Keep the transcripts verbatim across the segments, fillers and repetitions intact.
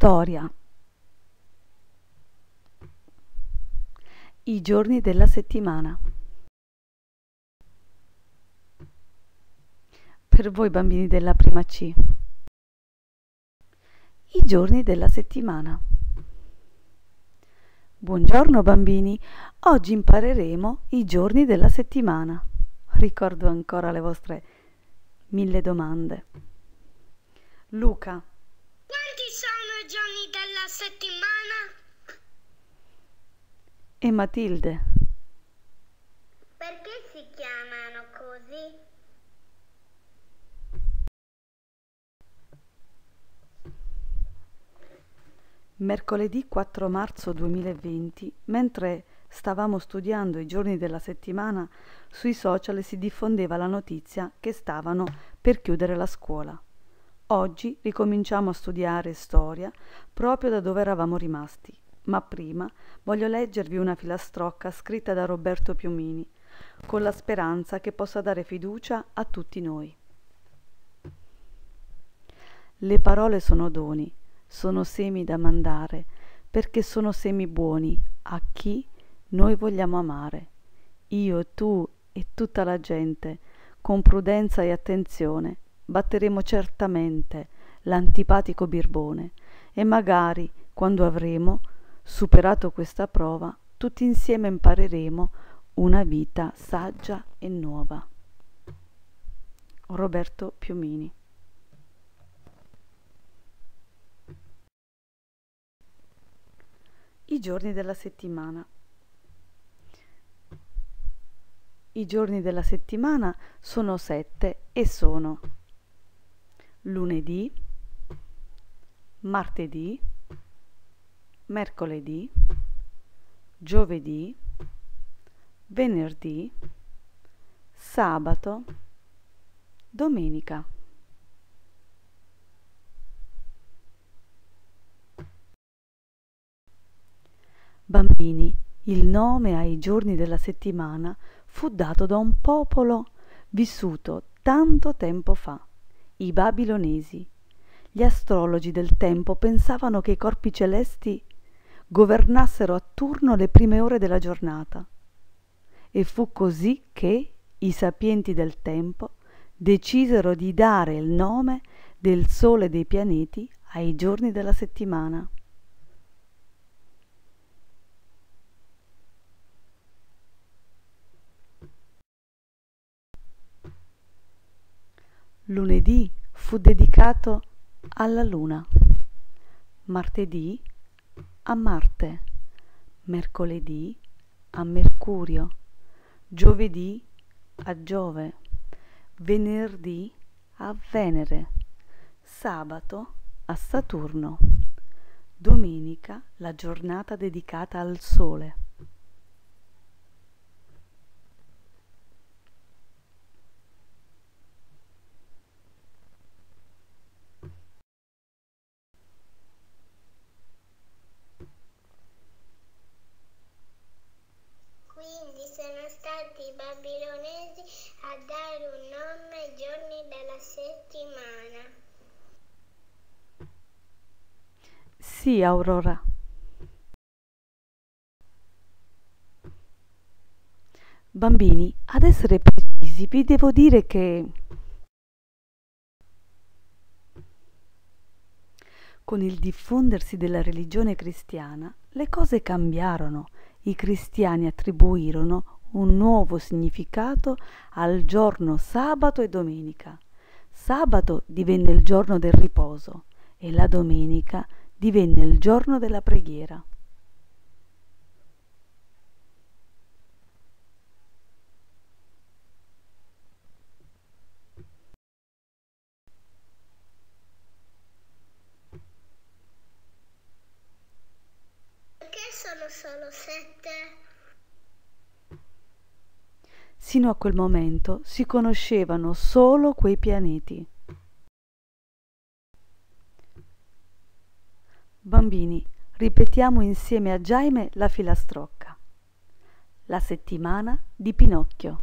Storia. I giorni della settimana. Per voi bambini della prima C. I giorni della settimana. Buongiorno bambini, oggi impareremo i giorni della settimana. Ricordo ancora le vostre mille domande. Luca. Quanti sono i giorni della settimana? E Matilde. Perché si chiamano così? Mercoledì quattro marzo duemilaventi, mentre stavamo studiando i giorni della settimana, sui social si diffondeva la notizia che stavano per chiudere la scuola. Oggi ricominciamo a studiare storia proprio da dove eravamo rimasti, ma prima voglio leggervi una filastrocca scritta da Roberto Piumini, con la speranza che possa dare fiducia a tutti noi. Le parole sono doni, sono semi da mandare, perché sono semi buoni a chi noi vogliamo amare. Io, tu e tutta la gente, con prudenza e attenzione, batteremo certamente l'antipatico birbone e magari, quando avremo superato questa prova, tutti insieme impareremo una vita saggia e nuova. Roberto Piumini. I giorni della settimana. I giorni della settimana sono sette e sono lunedì, martedì, mercoledì, giovedì, venerdì, sabato, domenica. Bambini, il nome ai giorni della settimana fu dato da un popolo vissuto tanto tempo fa, i babilonesi. Gli astrologi del tempo pensavano che i corpi celesti governassero a turno le prime ore della giornata. E fu così che i sapienti del tempo decisero di dare il nome del Sole e dei pianeti ai giorni della settimana. Lunedì fu dedicato alla Luna, martedì a Marte, mercoledì a Mercurio, giovedì a Giove, venerdì a Venere, sabato a Saturno, domenica la giornata dedicata al Sole. Quindi sono stati i babilonesi a dare un nome ai giorni della settimana. Sì, Aurora. Bambini, ad essere precisi, vi devo dire che con il diffondersi della religione cristiana, le cose cambiarono. I cristiani attribuirono un nuovo significato al giorno sabato e domenica. Sabato divenne il giorno del riposo e la domenica divenne il giorno della preghiera. Perché sono solo sette? Sino a quel momento si conoscevano solo quei pianeti. Bambini, ripetiamo insieme a Jaime la filastrocca. La settimana di Pinocchio.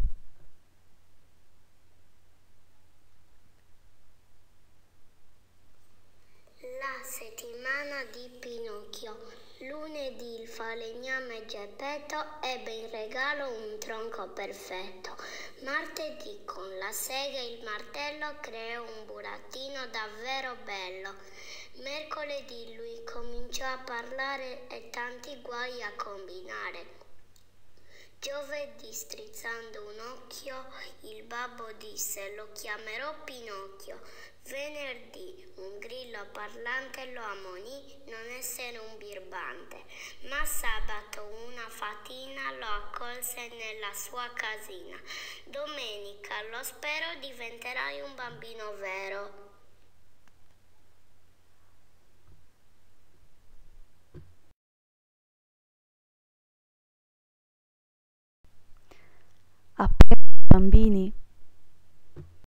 La settimana settimana di Pinocchio. Lunedì il falegname Geppetto ebbe in regalo un tronco perfetto. Martedì con la sega e il martello creò un burattino davvero bello. Mercoledì lui cominciò a parlare e tanti guai a combinare. Giovedì, strizzando un occhio, il babbo disse: lo chiamerò Pinocchio. Venerdì un grillo parlante lo ammonì non essere un birbante, ma sabato una fatina lo accolse nella sua casina. Domenica, lo spero, diventerai un bambino vero. Appena i bambini